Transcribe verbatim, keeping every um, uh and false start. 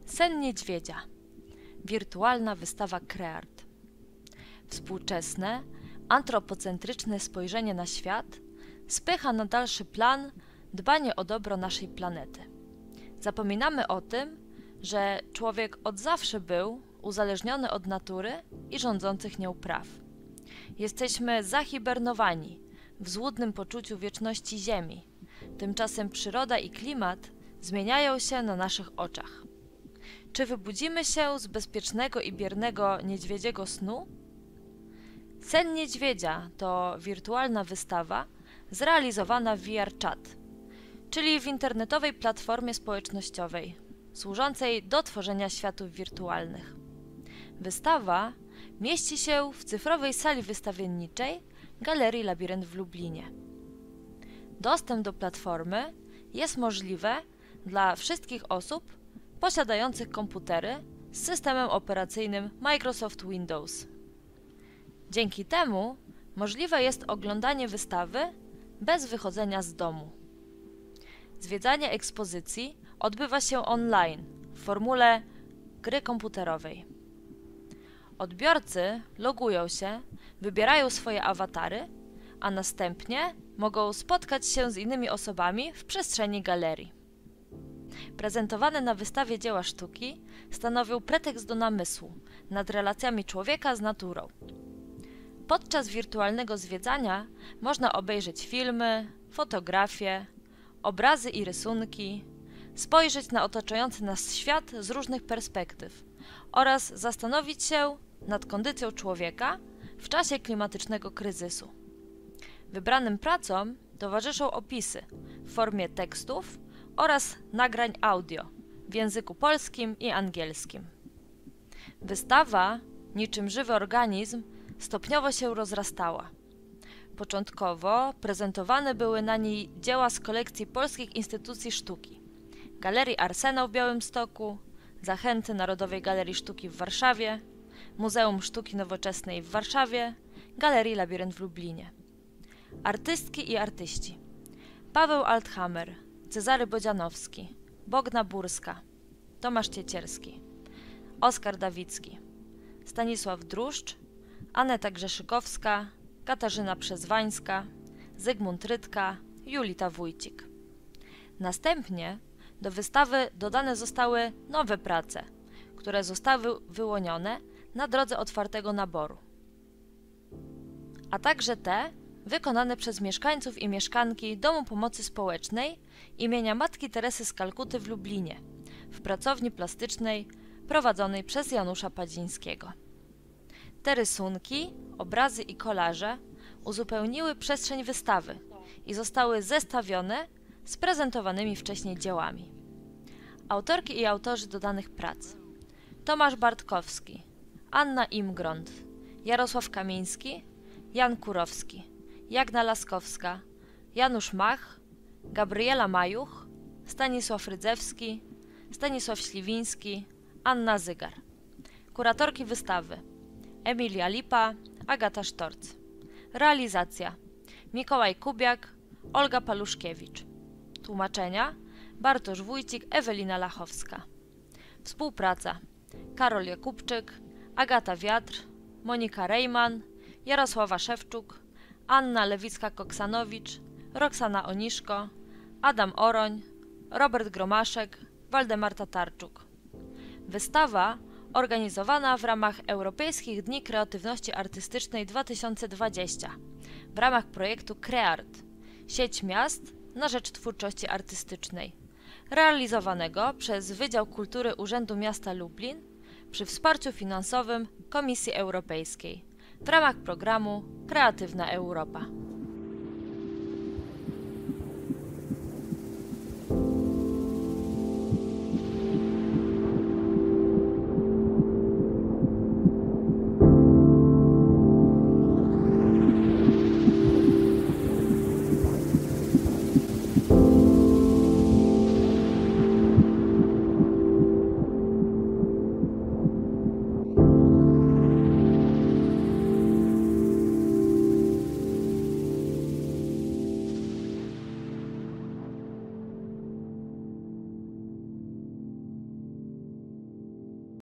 Sen niedźwiedzia. Wirtualna wystawa Creart. Współczesne, antropocentryczne spojrzenie na świat spycha na dalszy plan dbanie o dobro naszej planety. Zapominamy o tym, że człowiek od zawsze był uzależniony od natury i rządzących nią praw. Jesteśmy zahibernowani w złudnym poczuciu wieczności Ziemi. Tymczasem przyroda i klimat zmieniają się na naszych oczach. Czy wybudzimy się z bezpiecznego i biernego niedźwiedziego snu? Sen niedźwiedzia to wirtualna wystawa zrealizowana w V R Chat, czyli w internetowej platformie społecznościowej, służącej do tworzenia światów wirtualnych. Wystawa mieści się w cyfrowej sali wystawienniczej Galerii Labirynt w Lublinie. Dostęp do platformy jest możliwy dla wszystkich osób posiadających komputery z systemem operacyjnym Microsoft Windows. Dzięki temu możliwe jest oglądanie wystawy bez wychodzenia z domu. Zwiedzanie ekspozycji odbywa się online w formule gry komputerowej. Odbiorcy logują się, wybierają swoje awatary, a następnie mogą spotkać się z innymi osobami w przestrzeni galerii. Prezentowane na wystawie dzieła sztuki stanowią pretekst do namysłu nad relacjami człowieka z naturą. Podczas wirtualnego zwiedzania można obejrzeć filmy, fotografie, obrazy i rysunki, spojrzeć na otaczający nas świat z różnych perspektyw oraz zastanowić się nad kondycją człowieka w czasie klimatycznego kryzysu. Wybranym pracom towarzyszą opisy w formie tekstów oraz nagrań audio w języku polskim i angielskim. Wystawa, niczym żywy organizm, stopniowo się rozrastała. Początkowo prezentowane były na niej dzieła z kolekcji polskich instytucji sztuki, Galerii Arsenał w Białymstoku, Zachęty Narodowej Galerii Sztuki w Warszawie, Muzeum Sztuki Nowoczesnej w Warszawie, Galerii Labirynt w Lublinie. Artystki i artyści: Paweł Althammer, Cezary Bodzianowski, Bogna Burska, Tomasz Ciecierski, Oskar Dawicki, Stanisław Druszcz, Aneta Grzeszykowska, Katarzyna Przezwańska, Zygmunt Rydka, Julita Wójcik. Następnie do wystawy dodane zostały nowe prace, które zostały wyłonione na drodze otwartego naboru, a także te wykonane przez mieszkańców i mieszkanki Domu Pomocy Społecznej imienia Matki Teresy z Kalkuty w Lublinie, w pracowni plastycznej prowadzonej przez Janusza Padzińskiego. Te rysunki, obrazy i kolaże uzupełniły przestrzeń wystawy i zostały zestawione z prezentowanymi wcześniej dziełami. Autorki i autorzy dodanych prac: Tomasz Bartkowski, Anna Imgront, Jarosław Kamiński, Jan Kurowski, Jagna Laskowska, Janusz Mach, Gabriela Majuch, Stanisław Rydzewski, Stanisław Śliwiński, Anna Zygar. Kuratorki wystawy: Emilia Lipa, Agata Sztorc. Realizacja: Mikołaj Kubiak, Olga Paluszkiewicz. Tłumaczenia: Bartosz Wójcik, Ewelina Lachowska. Współpraca: Karol Jakubczyk, Agata Wiatr, Monika Rejman, Jarosława Szewczuk, Anna Lewicka-Koksanowicz, Roxana Oniszko, Adam Oroń, Robert Gromaszek, Waldemar Tatarczuk. Wystawa organizowana w ramach Europejskich Dni Kreatywności Artystycznej dwa tysiące dwudziestego w ramach projektu Creart – Sieć Miast na rzecz Twórczości Artystycznej, realizowanego przez Wydział Kultury Urzędu Miasta Lublin przy wsparciu finansowym Komisji Europejskiej w ramach programu Kreatywna Europa.